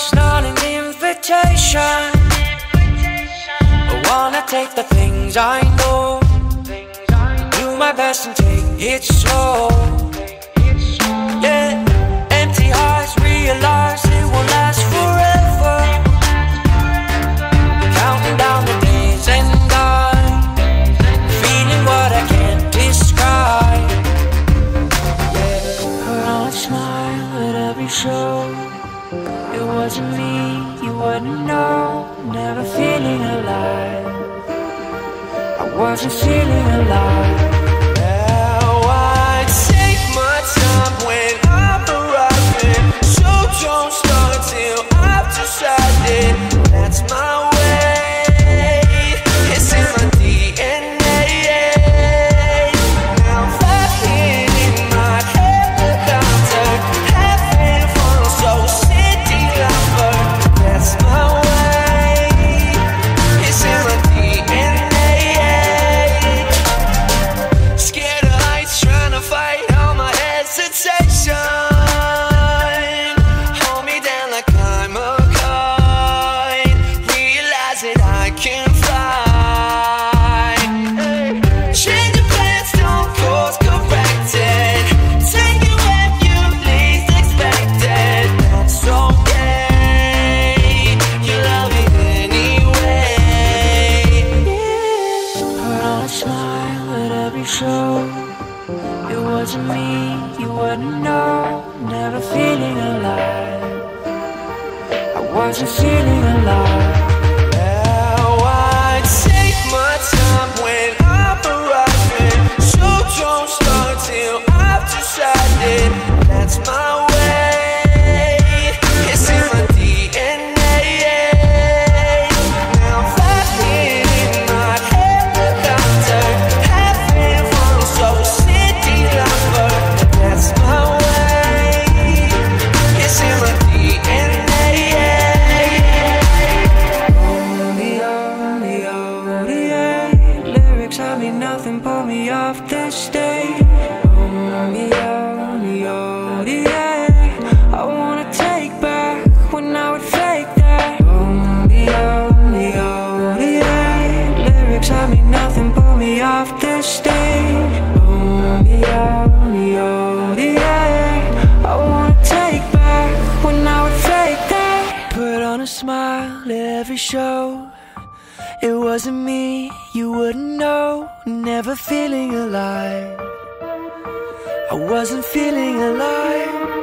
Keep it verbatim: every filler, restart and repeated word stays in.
It's not an invitation. I wanna take the things I know, do my best and take it slow. Yeah, empty hearts realize it won't last forever. Counting down the days and I'm feeling what I can't describe. Yeah, her on smile at every show. It wasn't me, you wouldn't know. Never feeling alive, I wasn't feeling alive. Now I take my time when I'm arriving, so don't start till I've decided. That's my way, it's in my D N A. Now I'm flying in my helicopter, having fun, so city lover. That's my way, it's in my D N A. Scared of heights, trying to fight all my hesitation. Hold me down like I'm a kite, realize that I can fly. Change of plans, don't course corrected, take you where you least expected. That's okay, you love it anyway. Put on a smile at every show. It wasn't me, you wouldn't know. Never feeling alive, I wasn't feeling alive. Now I take my time when I'm arriving, so don't start till I've decided. That's my way, it's in my D N A. Now I'm flying in my helicopter, having fun, so city lover. That's my way, it's in my D N A. Lyrics, I mean nothing, pull me off this stage. I wanna take back when I would fake that. Lyrics, I mean nothing, pull me off this stage. I wanna take back when I would fake that. Put on a smile at every show. It wasn't me, you wouldn't know. Never feeling alive, I wasn't feeling alive.